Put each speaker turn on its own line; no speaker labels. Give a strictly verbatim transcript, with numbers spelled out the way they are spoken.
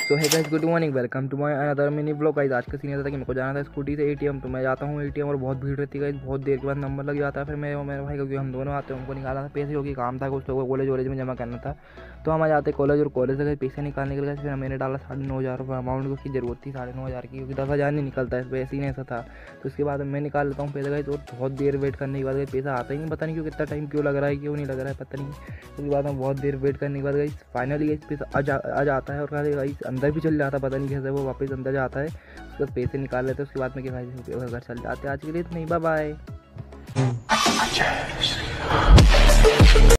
So hi guys, good morning, welcome to my another mini blog. Guys आज का scene ऐसा था कि मेरे को जाना था स्कूटी से एटीएम, तो मैं जाता हूँ एटीएम और बहुत भीड़ रहती है गाइस। बहुत देर के बाद नंबर लग जाता है। फिर मैं और मेरे भाई, क्योंकि हम दोनों आते हैं, उनको निकालना था पैसे, क्योंकि काम था कुछ तो कॉलेज वॉलेज में जमा करना था। तो हम आ जाते कॉलेज, और कॉलेज से पैसे निकालने के लिए फिर मैंने डाला साढ़े नौ हज़ार रुपये अमाउंट, उसकी ज़रूरत थी साढ़े नौ हज़ार की, क्योंकि दस हज़ार नहीं निकलता है, वैसे ही ऐसा था। तो उसके बाद मैं निकाल लेता हूँ पैसे गाइस, और बहुत देर वेट करने के बाद पैसा आता ही नहीं। पता नहीं क्यों, कितना टाइम क्यों लग रहा है, क्यों नहीं लग रहा है पता नहीं। उसके बाद हम बहुत देर वेट करने के बाद गाइस फाइनली पैसा आ जाता है, और गाइस अंदर भी चल जाता है, पता नहीं कैसे वो वापस अंदर जाता है। उसके बाद पैसे निकाल लेते हैं। उसके बाद में कि भाई घर चल जाते हैं। आज के लिए तो नहीं, बाय बाय।